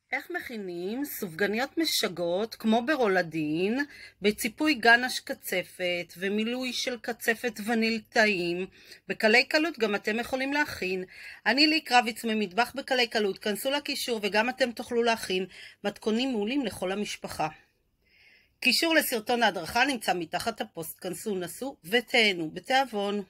איך מכינים סופגניות משגעות כמו ברולדין בציפוי גנש קצפת ומילוי של קצפת וניל טעים? בקלי קלות גם אתם יכולים להכין. אני לי קרביץ ממטבח בקלי קלות, כנסו לקישור וגם אתם תוכלו להכין מתכונים מעולים לכל המשפחה. קישור לסרטון ההדרכה נמצא מתחת הפוסט, כנסו, נסו ותהנו בתיאבון.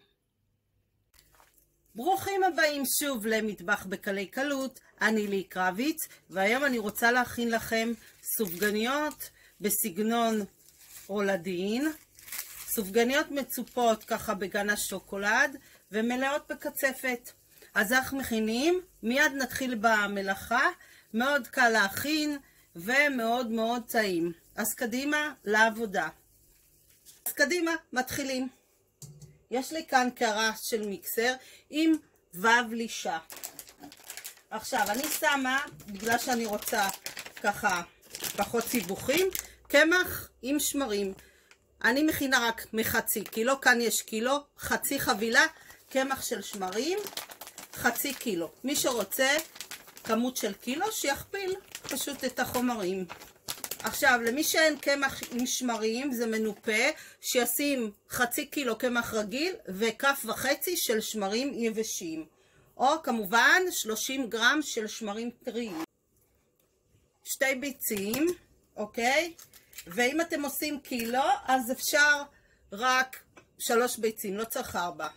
ברוכים הבאים שוב למטבח בקלי קלות, אני לי קרביץ, והיום אני רוצה להכין לכם סופגניות בסגנון רולדין, סופגניות מצופות ככה בגנש שוקולד ומלאות בקצפת. אז איך מכינים? מיד נתחיל במלאכה, מאוד קל להכין ומאוד מאוד טעים. אז קדימה לעבודה. אז קדימה, מתחילים. יש לי כאן קערה של מיקסר עם וו לישה. עכשיו אני שמה, בגלל שאני רוצה ככה פחות סיבוכים, קמח עם שמרים. אני מכינה רק מחצי קילו, כאן יש קילו, חצי חבילה, קמח של שמרים, חצי קילו. מי שרוצה כמות של קילו שיכפיל פשוט את החומרים. עכשיו, למי שאין קמח עם שמרים, זה מנופה, שישים חצי קילו קמח רגיל וכף וחצי של שמרים יבשים. או כמובן 30 גרם של שמרים טריים. 2 ביצים, אוקיי? ואם אתם עושים קילו, אז אפשר רק 3 ביצים, לא צריך 4.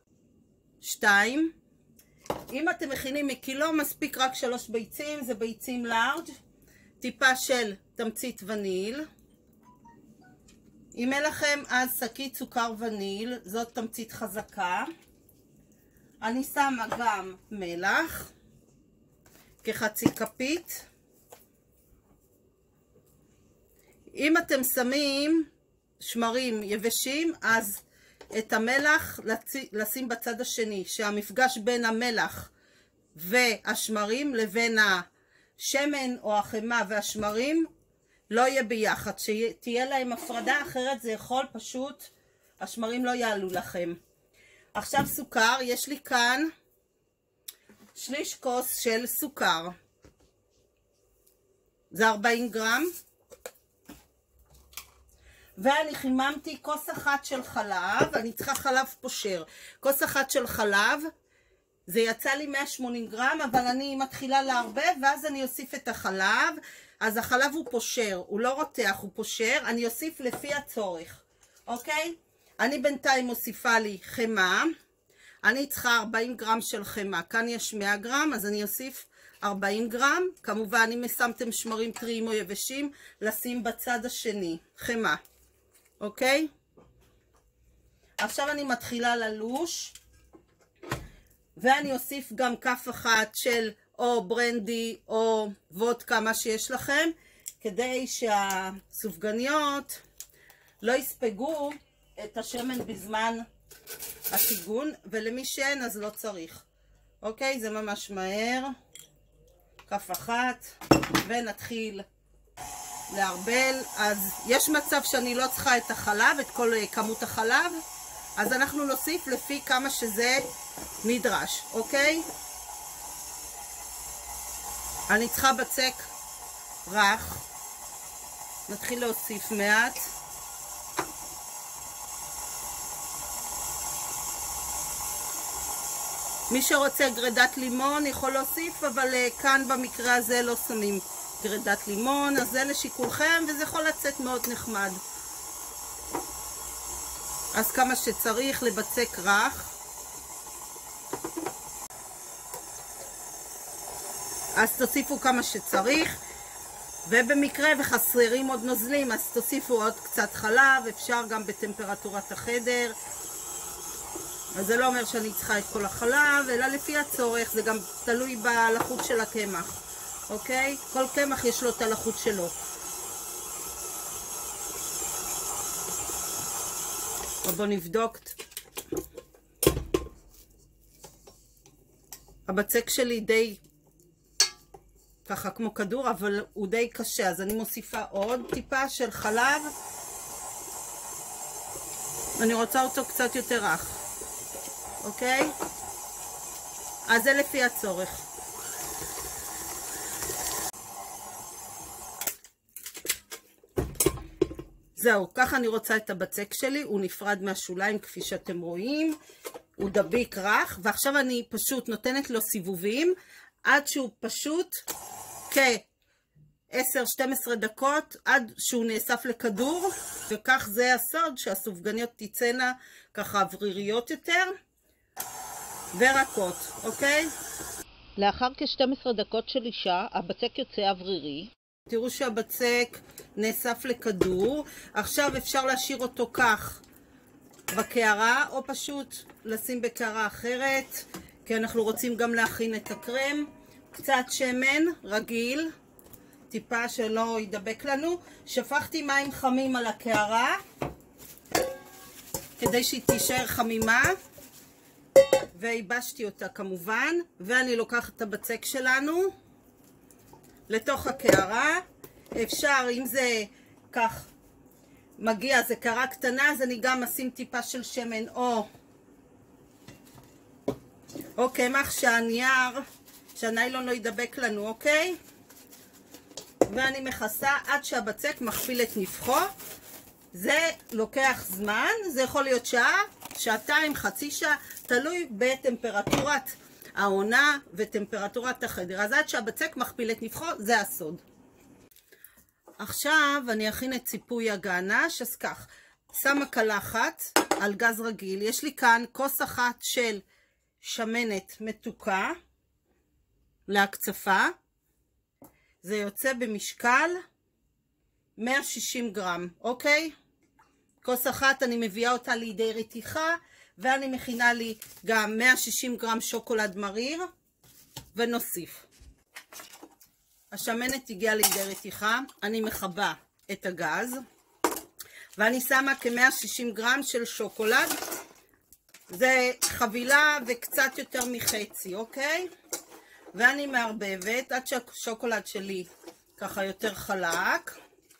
2. אם אתם מכינים מקילו, מספיק רק 3 ביצים, זה ביצים לארג'. טיפה של תמצית וניל. אם אין לכם אז שקית סוכר וניל, זאת תמצית חזקה. אני שמה גם מלח כחצי כפית. אם אתם שמים שמרים יבשים, אז את המלח לשים בצד השני, שהמפגש בין המלח והשמרים לבין השמן או החמה והשמרים לא יהיה ביחד, שתהיה להם הפרדה, אחרת זה יכול פשוט, השמרים לא יעלו לכם. עכשיו סוכר, יש לי כאן שליש כוס של סוכר, זה 40 גרם, ואני חיממתי כוס אחת של חלב, אני צריכה חלב פושר, כוס אחת של חלב, זה יצא לי 180 גרם, אבל אני מתחילה לערבב, ואז אני אוסיף את החלב. אז החלב הוא פושר, הוא לא רותח, הוא פושר. אני אוסיף לפי הצורך, אוקיי? אני בינתיים מוסיפה לי חמה. אני צריכה 40 גרם של חמה. כאן יש 100 גרם, אז אני אוסיף 40 גרם. כמובן, אם שמתם שמרים טריים או יבשים, לשים בצד השני. חמה, אוקיי? עכשיו אני מתחילה ללוש. ואני אוסיף גם כף אחת של או ברנדי או וודקה, מה שיש לכם, כדי שהסופגניות לא יספגו את השמן בזמן הטיגון, ולמי שאין אז לא צריך. אוקיי, זה ממש מהר. כף אחת, ונתחיל לערבל. אז יש מצב שאני לא צריכה את החלב, את כל כמות החלב, אז אנחנו נוסיף לפי כמה שזה נדרש, אוקיי? אני צריכה בצק רך, נתחיל להוסיף מעט. מי שרוצה גרדת לימון יכול להוסיף, אבל כאן במקרה הזה לא שמים גרדת לימון, אז זה לשיקולכם, וזה יכול לצאת מאוד נחמד. אז כמה שצריך לבצק רך. אז תוסיפו כמה שצריך, ובמקרה וחסרים עוד נוזלים, אז תוסיפו עוד קצת חלב, אפשר גם בטמפרטורת החדר. אז זה לא אומר שאני צריכה את כל החלב, אלא לפי הצורך, זה גם תלוי בלחות של הקמח, אוקיי? כל קמח יש לו את הלחות שלו. בואו נבדוק. הבצק שלי די ככה כמו כדור, אבל הוא די קשה, אז אני מוסיפה עוד טיפה של חלב. אני רוצה אותו קצת יותר רך, אוקיי? אז זה לפי הצורך. זהו, ככה אני רוצה את הבצק שלי, הוא נפרד מהשוליים כפי שאתם רואים, הוא דביק רך, ועכשיו אני פשוט נותנת לו סיבובים, עד שהוא פשוט כ-10-12 דקות, עד שהוא נאסף לכדור, וכך זה הסוד שהסופגניות תצאנה ככה אווריריות יותר, ורקות, אוקיי? לאחר כ-12 דקות של אישה, הבצק יוצא אוורירי. תראו שהבצק נאסף לכדור. עכשיו אפשר להשאיר אותו כך בקערה, או פשוט לשים בקערה אחרת, כי אנחנו רוצים גם להכין את הקרם. קצת שמן רגיל, טיפה שלא ידבק לנו. שפכתי מים חמים על הקערה, כדי שהיא תישאר חמימה. והיבשתי אותה כמובן, ואני לוקחת את הבצק שלנו לתוך הקערה. אפשר, אם זה כך מגיע, זה קערה קטנה, אז אני גם אשים טיפה של שמן או קמח שהניילון לא ידבק לנו, אוקיי? ואני מכסה עד שהבצק מכפיל את נפחו. זה לוקח זמן, זה יכול להיות שעה, שעתיים, חצי שעה, תלוי בטמפרטורת העונה וטמפרטורת החדר. אז עד שהבצק מכפיל את נפחו, זה הסוד. עכשיו אני אכין את ציפוי הגענש. אז כך, שמה קלחת על גז רגיל. יש לי כאן כוס אחת של שמנת מתוקה להקצפה. זה יוצא במשקל 160 גרם, אוקיי? כוס אחת אני מביאה אותה לידי רתיחה, ואני מכינה לי גם 160 גרם שוקולד מריר, ונוסיף. השמנת הגיעה לידי רתיחה, אני מכבה את הגז, ואני שמה כ-160 גרם של שוקולד. זה חבילה וקצת יותר מחצי, אוקיי? ואני מערבבת עד שהשוקולד שלי ככה יותר חלק.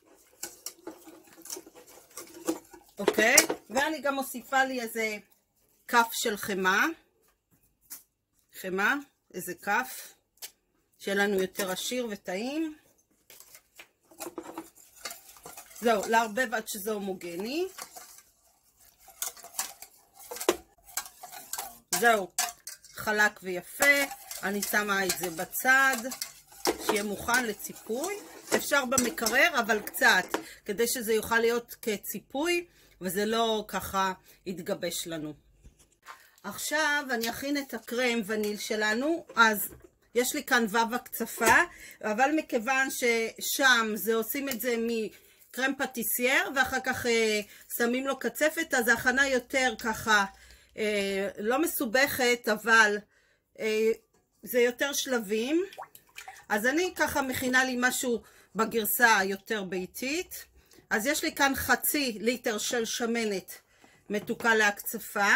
אוקיי? ואני גם מוסיפה לי איזה כף של חמה, איזה כף, שיהיה לנו יותר עשיר וטעים. זהו, לערבב עד שזה הומוגני. זהו, חלק ויפה. אני שמה את זה בצד, שיהיה מוכן לציפוי. אפשר במקרר, אבל קצת, כדי שזה יוכל להיות כציפוי, וזה לא ככה יתגבש לנו. עכשיו אני אכין את הקרם וניל שלנו. אז יש לי כאן וו הקצפה, אבל מכיוון ששם זה עושים את זה מקרם פטיסייר, ואחר כך שמים לו קצפת, אז ההכנה יותר ככה לא מסובכת, אבל זה יותר שלבים. אז אני ככה מכינה לי משהו בגרסה היותר ביתית. אז יש לי כאן חצי ליטר של שמנת מתוקה להקצפה.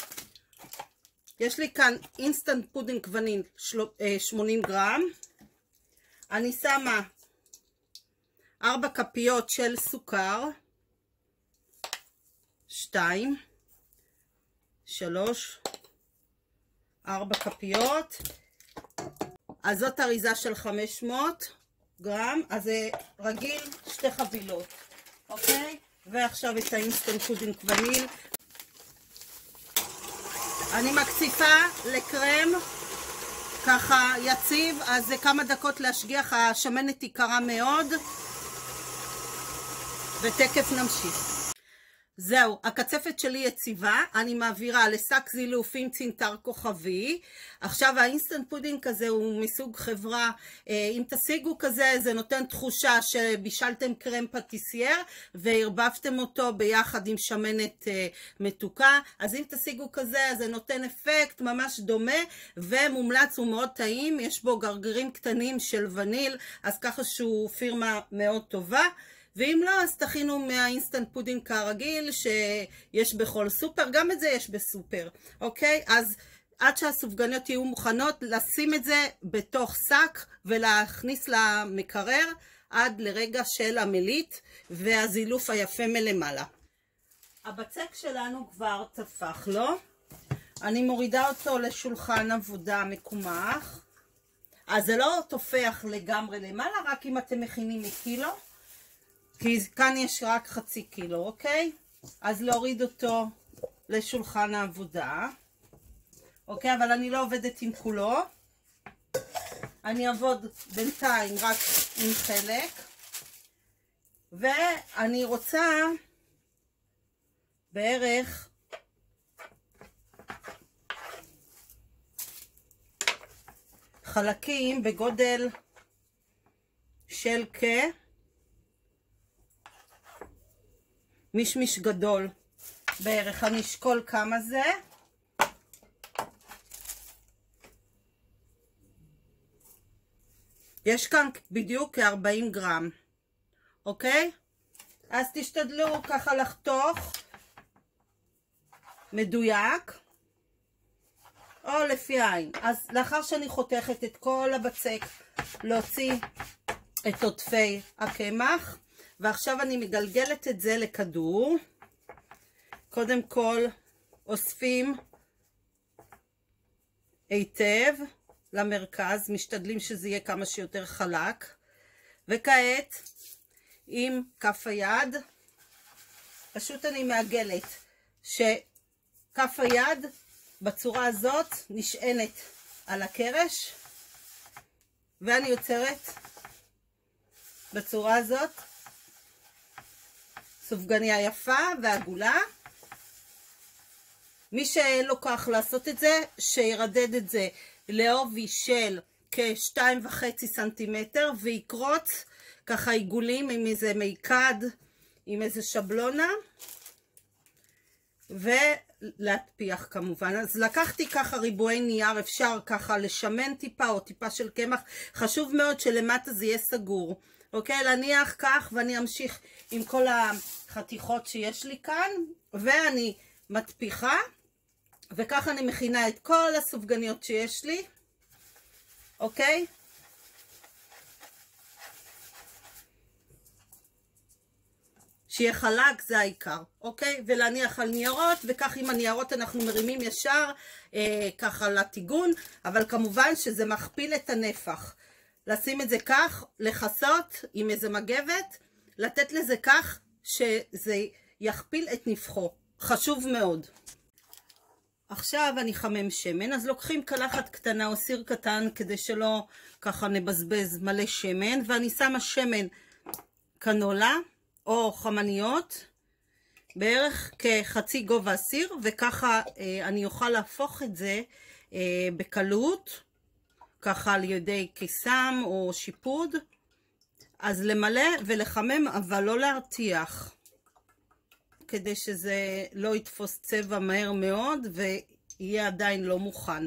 יש לי כאן אינסטנט פודינג וניל 80 גרם. אני שמה 4 כפיות של סוכר. 2, 3, 4 כפיות. אז זאת אריזה של 500 גרם, אז זה רגיל 2 חבילות, אוקיי? ועכשיו את האינסטנט פודינג וניל. אני מקציפה לקרם ככה יציב, אז זה כמה דקות להשגיח, השמנת היא קרה מאוד, ותקף נמשיך. זהו, הקצפת שלי יציבה, אני מעבירה לשק זילוף עם צינטר כוכבי. עכשיו האינסטנט פודינג כזה הוא מסוג חברה, אם תשיגו כזה, זה נותן תחושה שבישלתם קרם פטיסייר והרבבתם אותו ביחד עם שמנת מתוקה. אז אם תשיגו כזה, זה נותן אפקט ממש דומה ומומלץ, הוא מאוד טעים, יש בו גרגירים קטנים של וניל, אז ככה שהוא פירמה מאוד טובה. ואם לא, אז תכינו מהאינסטנט פודינג כרגיל שיש בכל סופר, גם את זה יש בסופר, אוקיי? אז עד שהסופגניות יהיו מוכנות, לשים את זה בתוך שק ולהכניס למקרר עד לרגע של המליט והזילוף היפה מלמעלה. הבצק שלנו כבר תפח לו. אני מורידה אותו לשולחן עבודה מקומח. אז זה לא תופח לגמרי למעלה, רק אם אתם מכינים מקילו. כי כאן יש רק חצי קילו, אוקיי? אז להוריד אותו לשולחן העבודה. אוקיי, אבל אני לא עובדת עם כולו. אני אעבוד בינתיים רק עם חלק. ואני רוצה בערך חלקים בגודל של מישמיש גדול בערך. אני אשקול כמה זה. יש כאן בדיוק כ-40 גרם, אוקיי? אז תשתדלו ככה לחתוך מדויק או לפי העין. אז לאחר שאני חותכת את כל הבצק, להוציא את עודפי הקמח, ועכשיו אני מגלגלת את זה לכדור. קודם כל אוספים היטב למרכז, משתדלים שזה יהיה כמה שיותר חלק. וכעת עם כף היד פשוט אני מעגלת שכף היד בצורה הזאת נשענת על הקרש, ואני יוצרת בצורה הזאת סופגניה יפה ועגולה. מי שלוקח לעשות את זה, שירדד את זה לעובי של כ2.5 סנטימטר ויקרוץ ככה עיגולים עם איזה מייקד, עם איזה שבלונה, ולהטפיח כמובן. אז לקחתי ככה ריבועי נייר, אפשר ככה לשמן טיפה או טיפה של קמח. חשוב מאוד שלמטה זה יהיה סגור, אוקיי? להניח כך, ואני אמשיך עם כל החתיכות שיש לי כאן, ואני מטפיחה, וככה אני מכינה את כל הסופגניות שיש לי, אוקיי? שיהיה חלק, זה העיקר, אוקיי? ולהניח על ניירות, וכך עם הניירות אנחנו מרימים ישר ככה לטיגון, אבל כמובן שזה מכפיל את הנפח. לשים את זה כך, לחסות עם איזה מגבת, לתת לזה כך שזה יכפיל את נפחו. חשוב מאוד. עכשיו אני חמם שמן, אז לוקחים קלחת קטנה או סיר קטן כדי שלא ככה נבזבז מלא שמן, ואני שמה שמן קנולה או חמניות בערך כחצי גובה הסיר, וככה אני אוכל להפוך את זה בקלות, ככה על ידי קיסם או שיפוד. אז למלא ולחמם, אבל לא להרתיח, כדי שזה לא יתפוס צבע מהר מאוד ויהיה עדיין לא מוכן.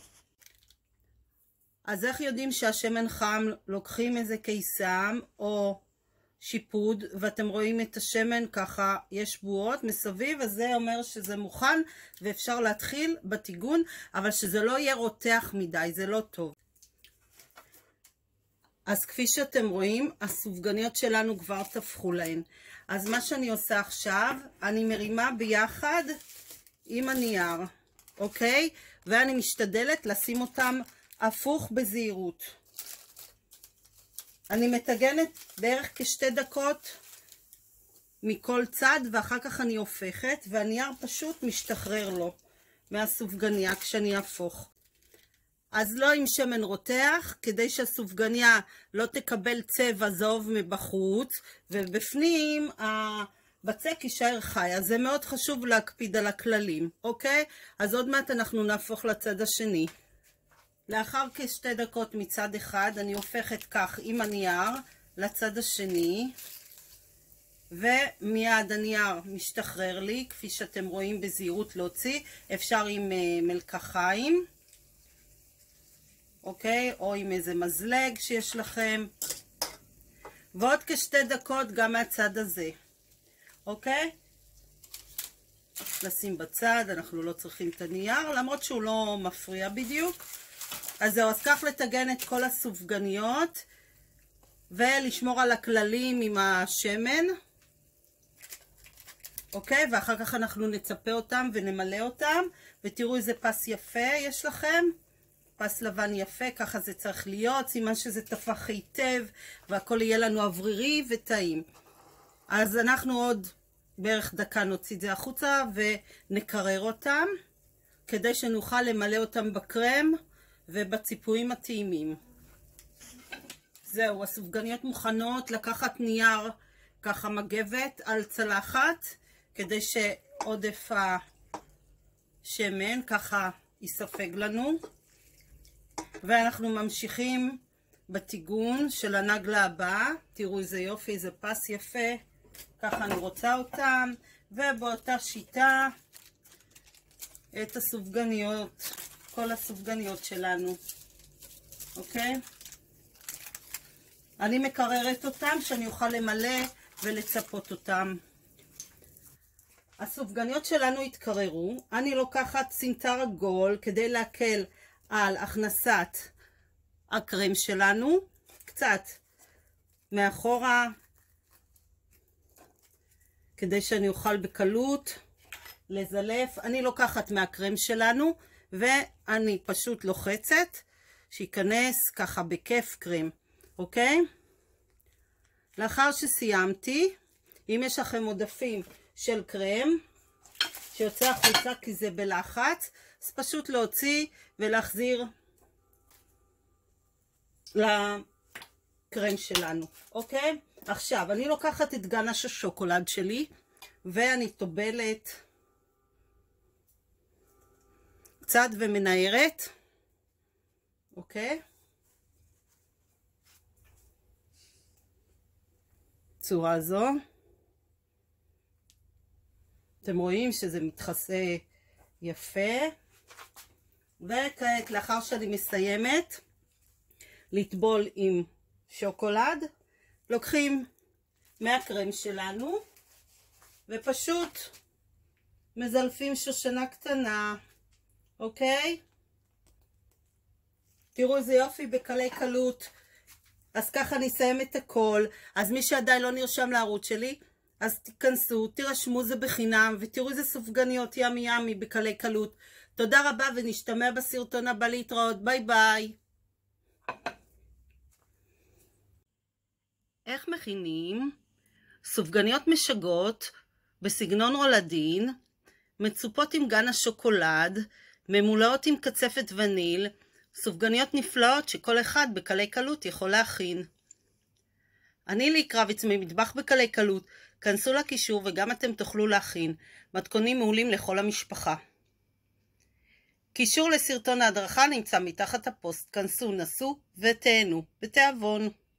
אז איך יודעים שהשמן חם? לוקחים איזה קיסם או שיפוד, ואתם רואים את השמן ככה, יש בועות מסביב, אז זה אומר שזה מוכן ואפשר להתחיל בטיגון, אבל שזה לא יהיה רותח מדי, זה לא טוב. אז כפי שאתם רואים, הסופגניות שלנו כבר תפחו להן. אז מה שאני עושה עכשיו, אני מרימה ביחד עם הנייר, אוקיי? ואני משתדלת לשים אותם הפוך בזהירות. אני מטגנת בערך כ2 דקות מכל צד, ואחר כך אני הופכת, והנייר פשוט משתחרר לו מהסופגניה כשאני אהפוך. אז לא עם שמן רותח, כדי שהסופגניה לא תקבל צבע זהוב מבחוץ, ובפנים הבצק יישאר חי. אז זה מאוד חשוב להקפיד על הכללים, אוקיי? אז עוד מעט אנחנו נהפוך לצד השני. לאחר כ2 דקות מצד אחד, אני הופכת כך עם הנייר לצד השני, ומיד הנייר משתחרר לי, כפי שאתם רואים, בזהירות להוציא. אפשר עם מלקחיים, אוקיי? או עם איזה מזלג שיש לכם. ועוד כ2 דקות גם מהצד הזה, אוקיי? לשים בצד, אנחנו לא צריכים את הנייר, למרות שהוא לא מפריע בדיוק. אז זהו, אז כך לטגן את כל הסופגניות, ולשמור על הכללים עם השמן, אוקיי? ואחר כך אנחנו נצפה אותם ונמלא אותם, ותראו איזה פס יפה יש לכם. פס לבן יפה, ככה זה צריך להיות, סימן שזה תפח היטב, והכל יהיה לנו אוורירי וטעים. אז אנחנו עוד בערך דקה נוציא את זה החוצה ונקרר אותם, כדי שנוכל למלא אותם בקרם ובציפויים הטעימים. זהו, הסופגניות מוכנות. לקחת נייר ככה מגבת על צלחת, כדי שעודף השמן ככה יספג לנו. ואנחנו ממשיכים בטיגון של הנגלה הבאה. תראו איזה יופי, איזה פס יפה, ככה אני רוצה אותם. ובאותה שיטה את הסופגניות, כל הסופגניות שלנו, אוקיי? אני מקררת אותם שאני אוכל למלא ולצפות אותם. הסופגניות שלנו התקררו. אני לוקחת סינטר עגול כדי להקל על הכנסת הקרם שלנו, קצת מאחורה, כדי שאני אוכל בקלות לזלף. אני לוקחת מהקרם שלנו ואני פשוט לוחצת שיכנס ככה בכיף קרם, אוקיי? לאחר שסיימתי, אם יש לכם עודפים של קרם שיוצא החוצה כי זה בלחץ, אז פשוט להוציא ולהחזיר לקרם שלנו, אוקיי? עכשיו אני לוקחת את גנש השוקולד שלי ואני טובלת קצת ומנערת, אוקיי? צורה זו. אתם רואים שזה מתחסה יפה. וכעת, לאחר שאני מסיימת לטבול עם שוקולד, לוקחים מהקרם שלנו ופשוט מזלפים שושנה קטנה, אוקיי? תראו איזה יופי, בקלי קלות. אז ככה אני אסיים את הכל. אז מי שעדיין לא נרשם לערוץ שלי, אז תיכנסו, תירשמו, זה בחינם, ותראו איזה סופגניות ימי ימי בקלי קלות. תודה רבה ונשתמע בסרטון הבא. להתראות, ביי ביי. איך מכינים סופגניות משגעות בסגנון רולדין, מצופות עם גן השוקולד, ממולאות עם קצפת וניל, סופגניות נפלאות שכל אחד בקלי קלות יכול להכין. אני לי קרביץ ממטבח בקלי קלות. כנסו לקישור וגם אתם תוכלו להכין. מתכונים מעולים לכל המשפחה. קישור לסרטון ההדרכה נמצא מתחת הפוסט. כנסו, נסו ותהנו בתיאבון.